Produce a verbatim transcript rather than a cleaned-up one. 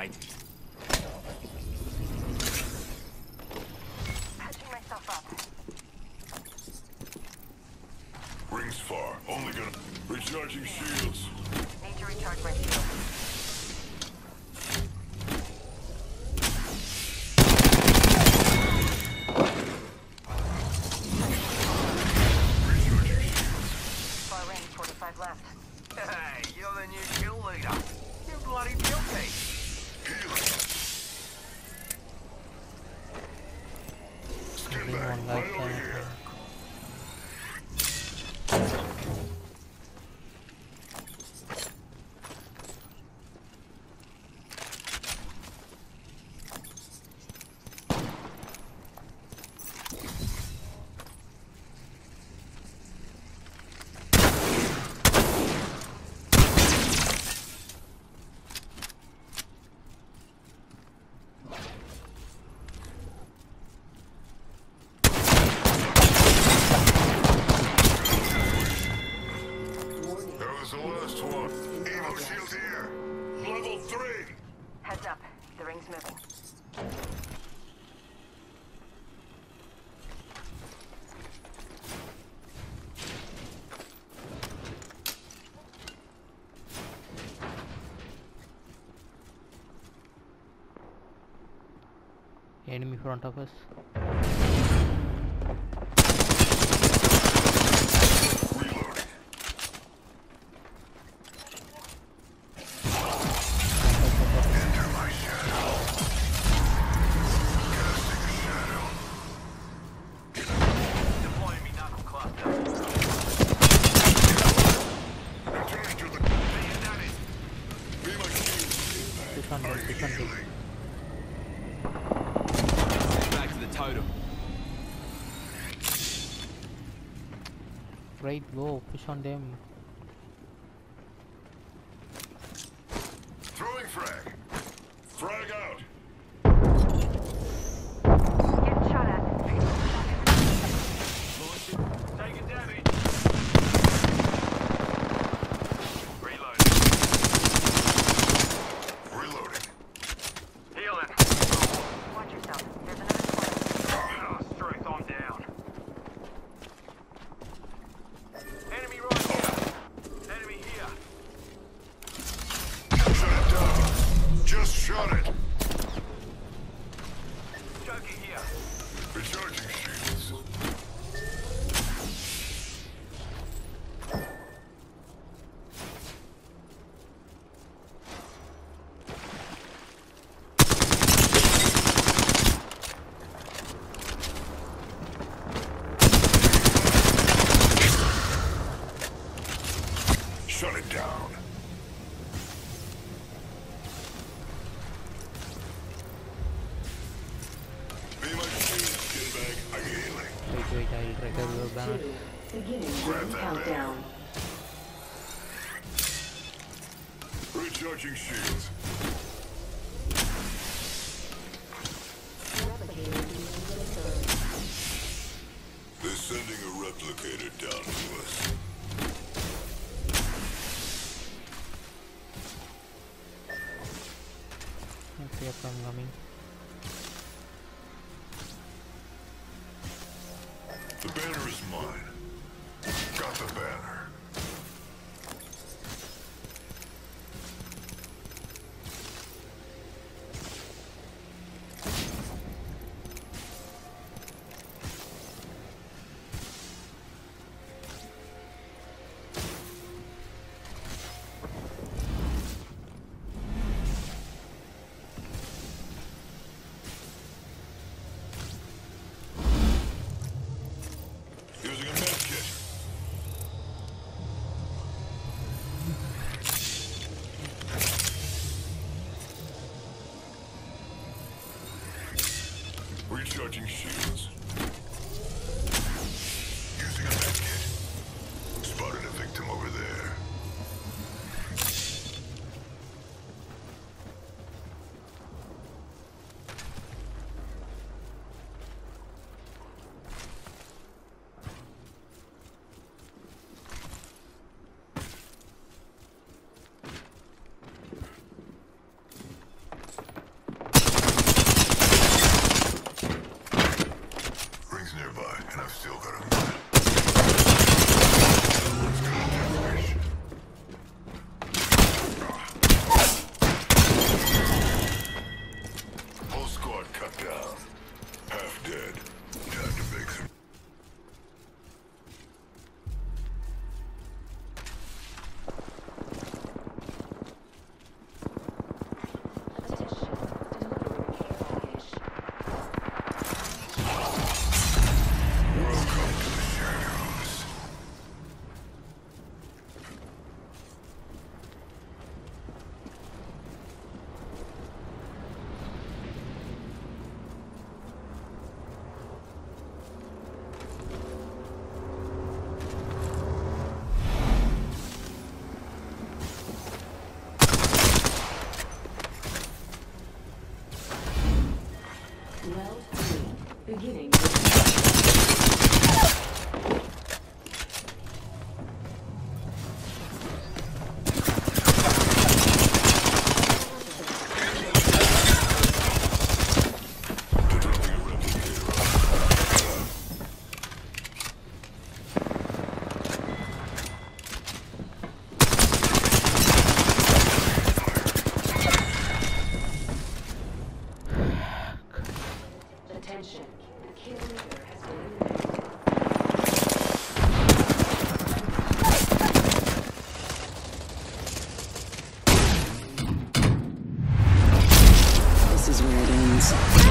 grenade. Patching myself up. Rings far. Only gonna recharging shields. Need to recharge my shield. Recharging shields. Far range, forty-five left. Hey, you're the new kill leader. You bloody guilty. Healing. Skin Maybe back. one Right life over left. here. That was the last one. Evo shield here. Level three. Heads up. The ring's moving. Enemy front of us. Reloading. Enter my shadow. Casting a shadow. Deploying me knuckle cluster. Returning to the. Being done it. Be my shield. Push on them, push on them. Healing. Back to the totem. Right, go, push on them. Throwing frag. Frag out. Getting shot at. Taking damage. Reload. Reloading. Healing. Watch yourself. There's another squad. Oh, strength, I'm down. Enemy right here. Enemy here. Shut it down. Just shut it. Joker here. Recharging shields. Shut it down. Be my shield, skin bag. I'm healing. Wait, wait, I'll recover your banner. Beginning Grab ring that countdown. Recharging shields. They're sending a replicator down to us. Okay, I'm coming. The banner is mine. Got the banner. Using a med kit. Recharging shields. Using a med kit. Spotted a victim over there. Rings nearby, and I've still got a minute. Let's go, fish. Whole squad cut down. Half dead. Time to make some. Welcome to the shadows. Round three, beginning. Attention, the kill leader has been eliminated. This is where it ends.